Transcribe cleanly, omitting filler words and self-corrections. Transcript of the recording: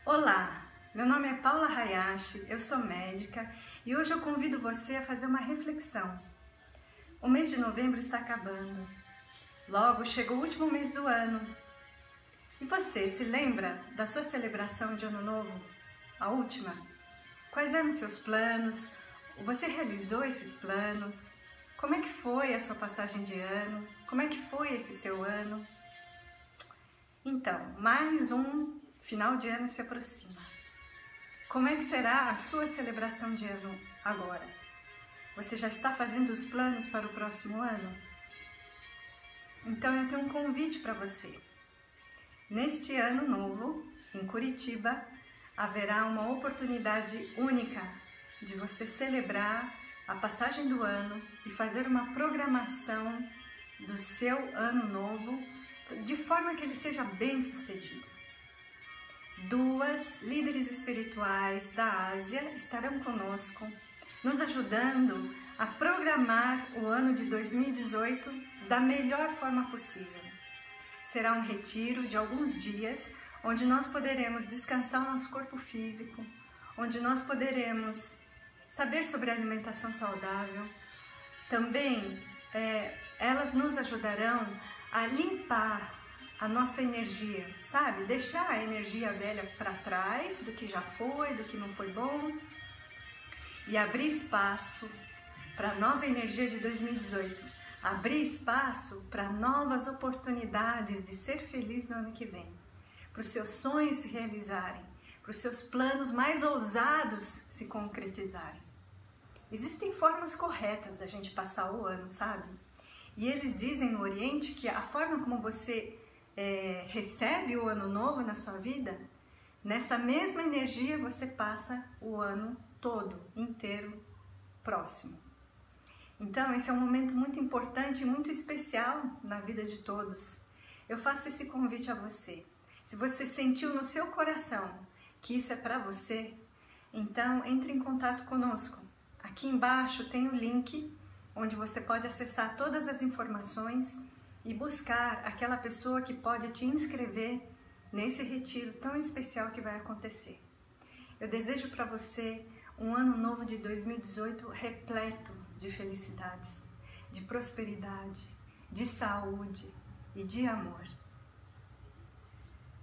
Olá, meu nome é Paula Hayashi, eu sou médica e hoje eu convido você a fazer uma reflexão. O mês de novembro está acabando, logo chegou o último mês do ano. E você se lembra da sua celebração de Ano Novo? A última? Quais eram seus planos? Você realizou esses planos? Como é que foi a sua passagem de ano? Como é que foi esse seu ano? Então, mais um final de ano se aproxima. Como é que será a sua celebração de ano agora? Você já está fazendo os planos para o próximo ano? Então eu tenho um convite para você. Neste ano novo, em Curitiba, haverá uma oportunidade única de você celebrar a passagem do ano e fazer uma programação do seu ano novo de forma que ele seja bem sucedido. Duas líderes espirituais da Ásia estarão conosco, nos ajudando a programar o ano de 2018 da melhor forma possível. Será um retiro de alguns dias, onde nós poderemos descansar o nosso corpo físico, onde nós poderemos saber sobre a alimentação saudável. Também elas nos ajudarão a limpar a nossa energia, sabe? Deixar a energia velha para trás, do que já foi, do que não foi bom, e abrir espaço para a nova energia de 2018. Abrir espaço para novas oportunidades de ser feliz no ano que vem, para os seus sonhos se realizarem, para os seus planos mais ousados se concretizarem. Existem formas corretas da gente passar o ano, sabe? E eles dizem no Oriente que a forma como você recebe o ano novo na sua vida, nessa mesma energia você passa o ano todo, inteiro, próximo. Então esse é um momento muito importante e muito especial na vida de todos. Eu faço esse convite a você. Se você sentiu no seu coração que isso é para você, então entre em contato conosco. Aqui embaixo tem o link onde você pode acessar todas as informações e buscar aquela pessoa que pode te inscrever nesse retiro tão especial que vai acontecer. Eu desejo para você um ano novo de 2018 repleto de felicidades, de prosperidade, de saúde e de amor.